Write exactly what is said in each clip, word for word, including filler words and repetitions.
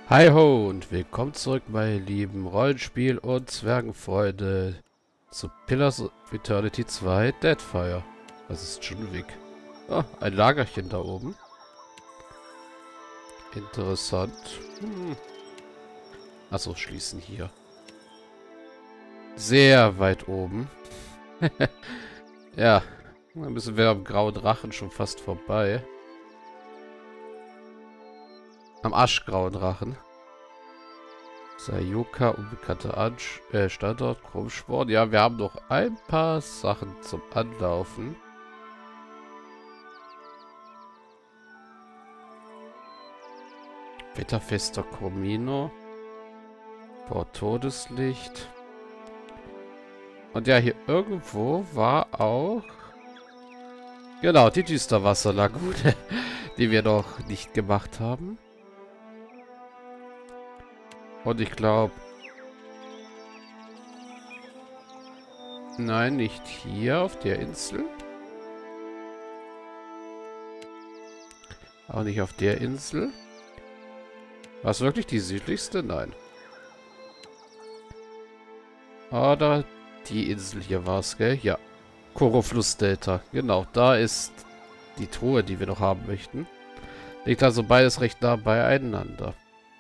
Hi ho und willkommen zurück, meine lieben Rollenspiel- und Zwergenfreunde zu Pillars of Eternity zwei Deadfire. Das ist schon weg. Ah, ein Lagerchen da oben. Interessant. Hm. Achso, schließen hier. Sehr weit oben. Ja, dann müssen wir am grauen Drachen schon fast vorbei. Am aschgrauen Drachen. Sayuka, unbekannter Ansch äh, Standort, Krummsporn. Ja, wir haben noch ein paar Sachen zum Anlaufen. Wetterfester Comino. Port Todeslicht. Und ja, hier irgendwo war auch... Genau, die Düsterwasserlagune, die wir noch nicht gemacht haben. Und ich glaube... Nein, nicht hier auf der Insel. Auch nicht auf der Insel. War es wirklich die südlichste? Nein. Oder die Insel hier war es, gell? Ja. Korofluss-Delta. Genau, da ist die Truhe, die wir noch haben möchten. Liegt also beides recht nah beieinander.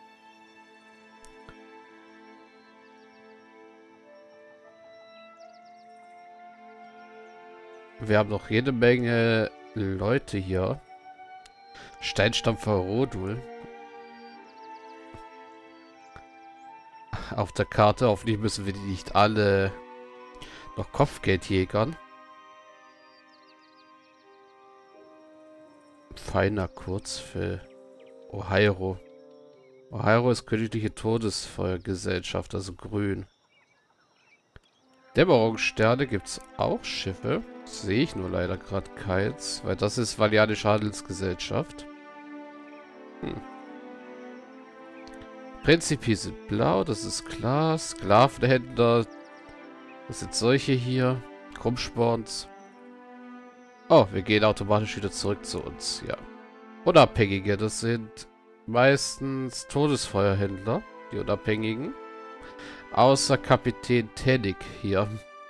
Wir haben noch jede Menge Leute hier. Steinstampfer Rodul. Auf der Karte. Hoffentlich müssen wir die nicht alle noch Kopfgeld jägern. Feiner Kurzfell. Ohairo. Ohairo ist königliche Todesfeuergesellschaft, also grün. Dämmerungssterne gibt es auch Schiffe. Sehe ich nur leider gerade keins, weil das ist Valianische Handelsgesellschaft. Hm. Prinzipi sind blau, das ist klar. Sklavenhändler. Das sind solche hier. Krummsporns. Oh, wir gehen automatisch wieder zurück zu uns, ja. Unabhängige, das sind meistens Todesfeuerhändler, die Unabhängigen. Außer Kapitän Tennig hier.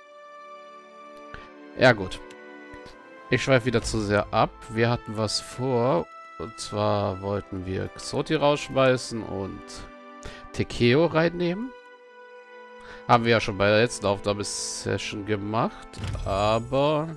Ja gut. Ich schweife wieder zu sehr ab. Wir hatten was vor. Und zwar wollten wir Xoti rausschmeißen und Tekeo reinnehmen. Haben wir ja schon bei der letzten Aufnahmesession gemacht. Aber...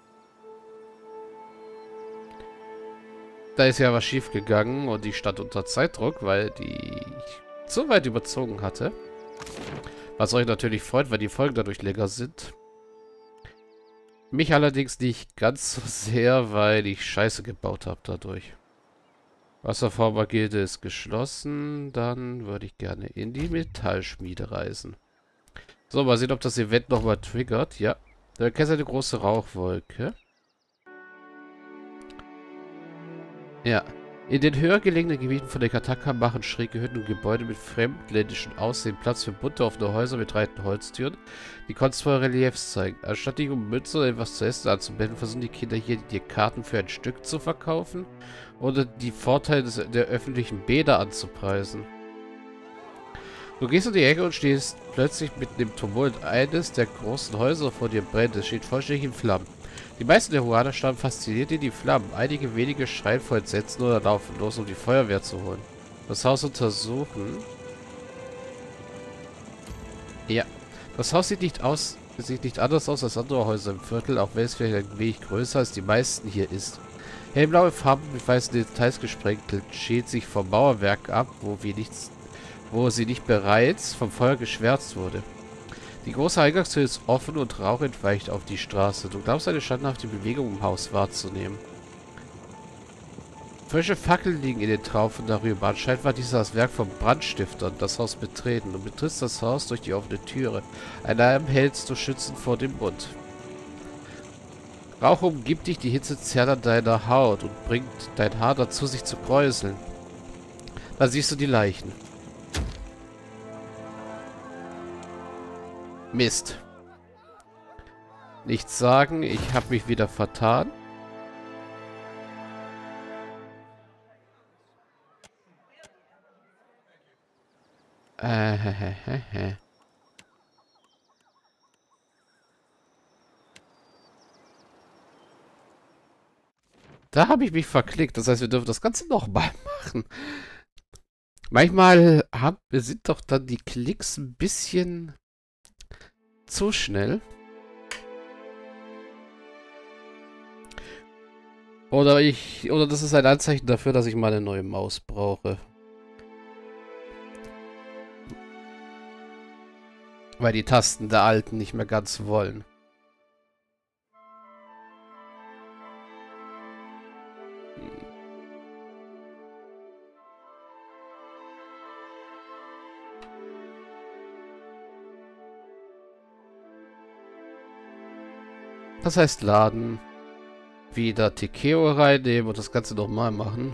Da ist ja was schief gegangen und die stand unter Zeitdruck, weil die zu weit überzogen hatte. Was euch natürlich freut, weil die Folgen dadurch länger sind. Mich allerdings nicht ganz so sehr, weil ich Scheiße gebaut habe dadurch. Wasserformer-Gilde ist geschlossen. Dann würde ich gerne in die Metallschmiede reisen. So, mal sehen, ob das Event nochmal triggert. Ja. Da erkennt eine große Rauchwolke. Ja. In den höher gelegenen Gebieten von der Kataka machen schräge Hütten und Gebäude mit fremdländischem Aussehen Platz für bunte offene Häuser mit breiten Holztüren, die kunstvolle Reliefs zeigen. Anstatt dich um Münzen oder etwas zu essen anzumelden, versuchen die Kinder hier dir Karten für ein Stück zu verkaufen oder die Vorteile des, der öffentlichen Bäder anzupreisen. Du gehst um die Ecke und stehst plötzlich mitten im Tumult. Eines der großen Häuser vor dir brennt. Es steht vollständig in Flammen. Die meisten der Huaner stammen fasziniert in die Flammen. Einige wenige schreien vor Entsetzen oder laufen los, um die Feuerwehr zu holen. Das Haus untersuchen. Ja. Das Haus sieht nicht aus, sieht nicht anders aus als andere Häuser im Viertel, auch wenn es vielleicht ein wenig größer als die meisten hier ist. Hellblaue Farben mit weißen Details gesprenkelt schält sich vom Mauerwerk ab, wo wir nichts, wo sie nicht bereits vom Feuer geschwärzt wurde. Die große Eingangstür ist offen und Rauch entweicht auf die Straße. Du glaubst, eine standhafte Bewegung im Haus wahrzunehmen. Frische Fackeln liegen in den Traufen darüber. Anscheinend war dies das Werk von Brandstiftern, das Haus betreten. Du betrittst das Haus durch die offene Türe. Ein Arm hältst du schützend vor dem Mund. Rauch umgibt dich, die Hitze zerrt an deiner Haut und bringt dein Haar dazu, sich zu kräuseln. Da siehst du die Leichen. Mist. Nichts sagen, ich habe mich wieder vertan. Äh, hä, hä, hä, hä. Da habe ich mich verklickt. Das heißt, wir dürfen das Ganze nochmal machen. Manchmal hab, sind doch dann die Klicks ein bisschen zu schnell. Oder ich, oder das ist ein Anzeichen dafür, dass ich mal eine neue Maus brauche. Weil die Tasten der alten nicht mehr ganz wollen. Das heißt laden. Wieder Tikeo reinnehmen und das Ganze nochmal machen.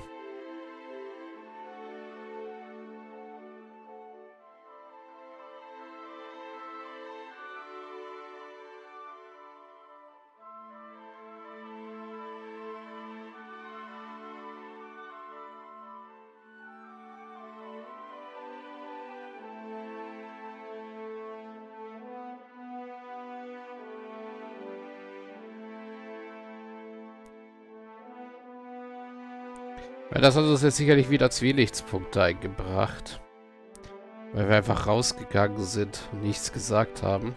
Weil das hat uns jetzt sicherlich wieder Zwielichtspunkte eingebracht. Weil wir einfach rausgegangen sind und nichts gesagt haben.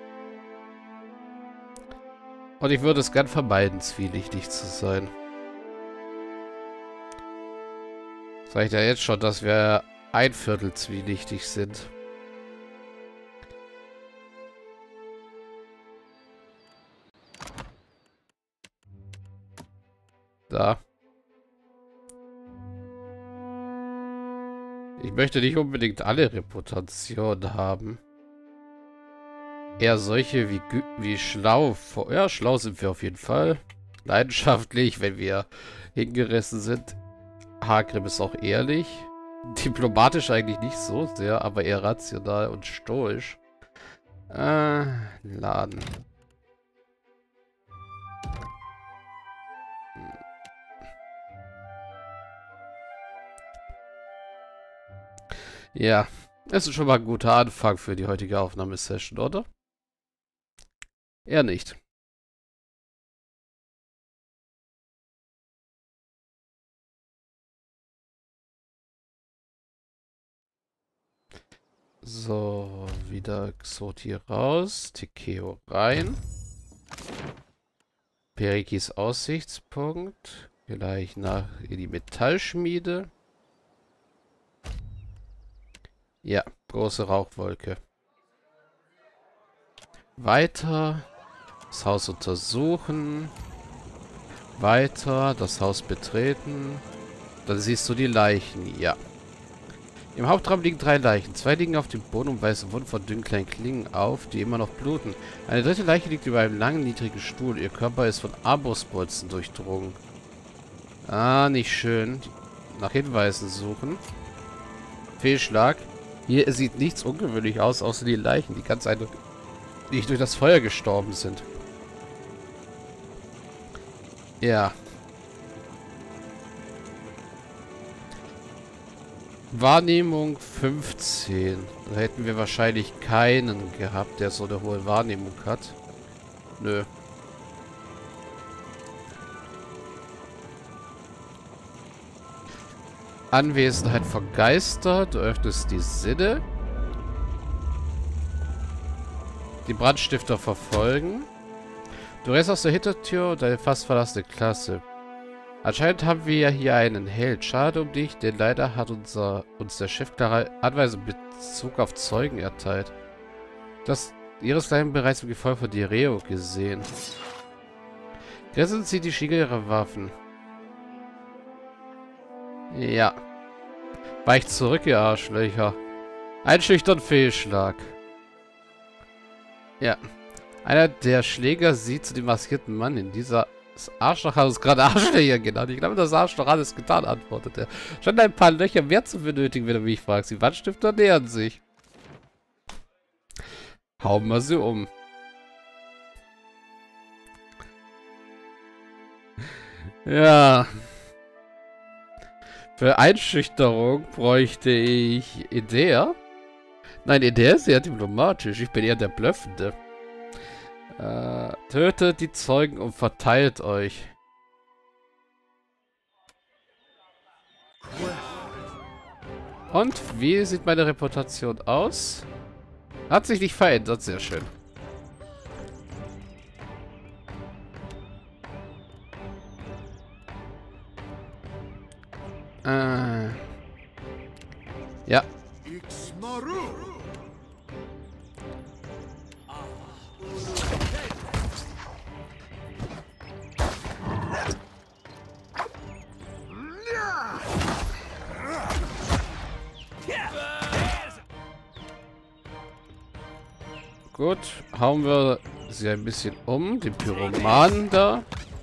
Und ich würde es gern vermeiden, zwielichtig zu sein. Sag ich ja jetzt schon, dass wir ein Viertel zwielichtig sind. Da. Ich möchte nicht unbedingt alle Reputationen haben. Eher solche wie, wie schlau. Ja, schlau sind wir auf jeden Fall. Leidenschaftlich, wenn wir hingerissen sind. Hagrid ist auch ehrlich. Diplomatisch eigentlich nicht so sehr, aber eher rational und stoisch. Äh, laden. Ja, das ist schon mal ein guter Anfang für die heutige Aufnahmesession, oder? Eher nicht. So, wieder Xoti raus, Tikeo rein. Perikis Aussichtspunkt. Gleich nach in die Metallschmiede. Ja, große Rauchwolke. Weiter. Das Haus untersuchen. Weiter. Das Haus betreten. Dann siehst du die Leichen. Ja. Im Hauptraum liegen drei Leichen. Zwei liegen auf dem Boden und weisen Wunden von dünnen kleinen Klingen auf, die immer noch bluten. Eine dritte Leiche liegt über einem langen, niedrigen Stuhl. Ihr Körper ist von Armbrustbolzen durchdrungen. Ah, nicht schön. Nach Hinweisen suchen. Fehlschlag. Hier sieht nichts ungewöhnlich aus, außer die Leichen, die ganz eindeutig durch das Feuer gestorben sind. Ja. Wahrnehmung fünfzehn. Da hätten wir wahrscheinlich keinen gehabt, der so eine hohe Wahrnehmung hat. Nö. Anwesenheit von Geister. Du öffnest die Sinne. Die Brandstifter verfolgen. Du rennst aus der Hintertür und deine fast verlassene Klasse. Anscheinend haben wir ja hier einen Held. Schade um dich, denn leider hat unser, uns der Chef klare Anweisungen in Bezug auf Zeugen erteilt. Das ihresgleichen bereits im Gefolge von Direo gesehen. Gerissen zieht die Schiege ihrer Waffen. Ja. Weicht zurück, ihr Arschlöcher. Einschüchtern Fehlschlag. Ja. Einer der Schläger sieht zu dem maskierten Mann in dieser... Das Arschloch hat uns gerade Arschlöcher genannt. Ich glaube, das Arschloch hat es getan, antwortet er. Scheint ein paar Löcher mehr zu benötigen, wenn du mich fragst. Die Wandstifter nähern sich. Hauen wir sie um. Ja. Für Einschüchterung bräuchte ich Idee. Nein, der ist sehr diplomatisch. Ich bin eher der Blöffende. Äh, tötet die Zeugen und verteilt euch. Und wie sieht meine Reputation aus? Hat sich nicht verändert, sehr schön. Äh. Ja. Gut, hauen wir sie ein bisschen um, den Pyromanen da.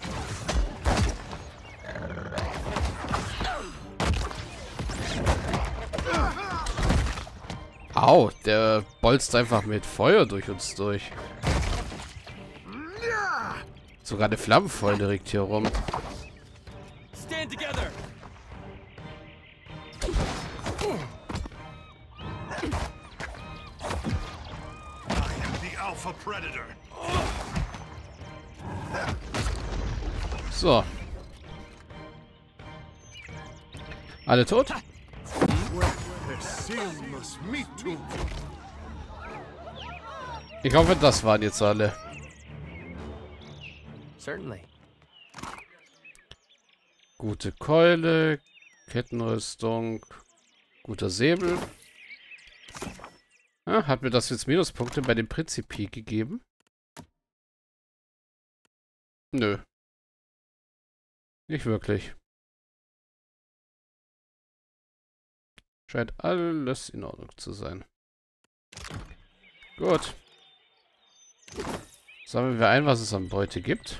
Au, der bolzt einfach mit Feuer durch uns durch. Sogar eine Flammenfeuer liegt hier rum. Stand together. So. Alle tot? Ich hoffe, das waren jetzt alle. Gute Keule, Kettenrüstung, guter Säbel. Ah, hat mir das jetzt Minuspunkte bei dem Prinzipi gegeben? Nö. Nicht wirklich. Scheint alles in Ordnung zu sein. Gut. Sammeln wir ein, was es an Beute gibt.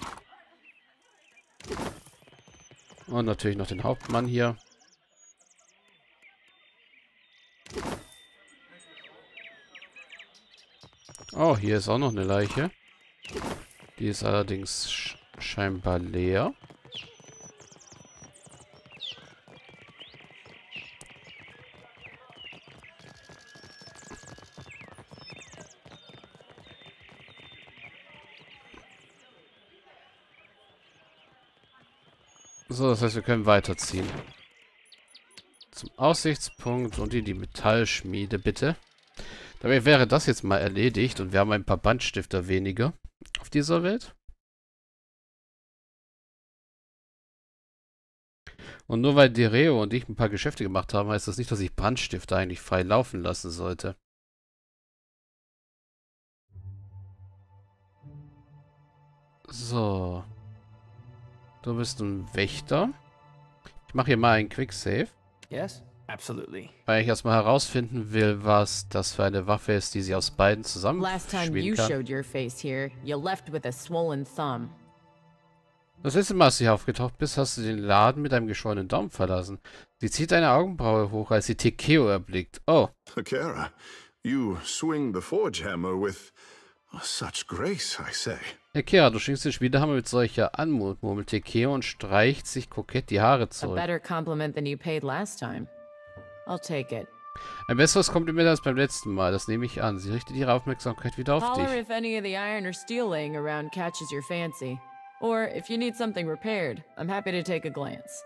Und natürlich noch den Hauptmann hier. Oh, hier ist auch noch eine Leiche. Die ist allerdings sch scheinbar leer. So, das heißt, wir können weiterziehen. Zum Aussichtspunkt und in die Metallschmiede, bitte. Dabei wäre das jetzt mal erledigt und wir haben ein paar Bandstifter weniger auf dieser Welt. Und nur weil Direo und ich ein paar Geschäfte gemacht haben, heißt das nicht, dass ich Brandstifter eigentlich frei laufen lassen sollte. So. Du bist ein Wächter. Ich mache hier mal einen Quick-Save. Yes, absolutely. Weil ich erstmal herausfinden will, was das für eine Waffe ist, die sie aus beiden zusammenschmieden kann. Das letzte Mal, als du hier aufgetaucht bist, hast du den Laden mit einem geschwollenen Daumen verlassen. Sie zieht eine Augenbraue hoch, als sie Tekeo erblickt. Oh. Akira, you swing the forge hammer with such grace, I say. Akira, du schwingst den Schmiedehammer mit solcher Anmut, murmelt Tekeo und streicht sich kokett die Haare zurück. A better compliment than you paid last time. I'll take it. Ein besseres Kompliment als beim letzten Mal, das nehme ich an. Sie richtet ihre Aufmerksamkeit wieder auf Holler dich. if any of the iron or steel laying around catches your fancy. Or if you need something repaired, I'm happy to take a glance.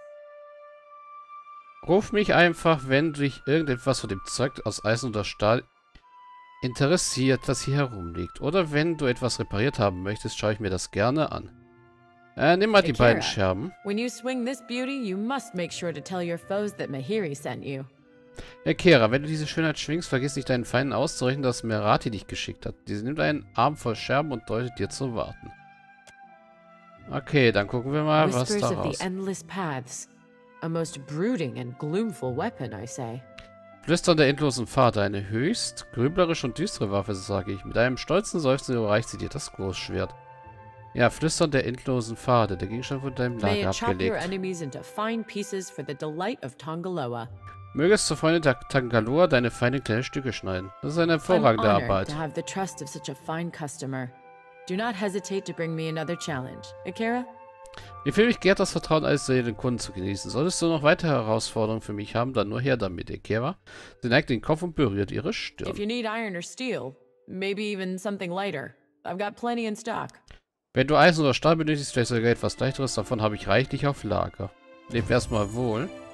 Ruf mich einfach, wenn dich irgendetwas von dem Zeug aus Eisen oder Stahl interessiert, das hier herumliegt. Oder wenn du etwas repariert haben möchtest, schaue ich mir das gerne an. Äh, nimm mal die Akira, beiden Scherben. When you swing this beauty, you must make sure to tell your foes that Mahiri sent you. Akira, wenn du diese Schönheit schwingst, vergiss nicht deinen Feinden auszurechnen, dass Merati dich geschickt hat. Diese nimmt einen Arm voll Scherben und deutet dir zu warten. Okay, dann gucken wir mal, was da raus. A most brooding and gloomful weapon, I say. Flüstern der endlosen Pfade, eine höchst grüblerische und düstere Waffe, sage ich. Mit einem stolzen Seufzen überreicht sie dir das Großschwert. Ja, Flüstern der endlosen Pfade, der Gegenstand von deinem Lager abgelegt. Möge es zur Freundin der Tangaloa deine Feinde in kleine Stücke schneiden. Das ist eine hervorragende Arbeit. Mir fehlt mich gehrt das Vertrauen, alles zu den Kunden zu genießen. Solltest du noch weitere Herausforderungen für mich haben, dann nur her damit, Ekera. Sie neigt den Kopf und berührt ihre Stirn. If you need iron or steel, maybe even something lighter, I've got plenty in stock. Wenn du Eisen oder Stahl benötigst, vielleicht sogar etwas leichteres, davon habe ich reichlich auf Lager. Leb erstmal wohl.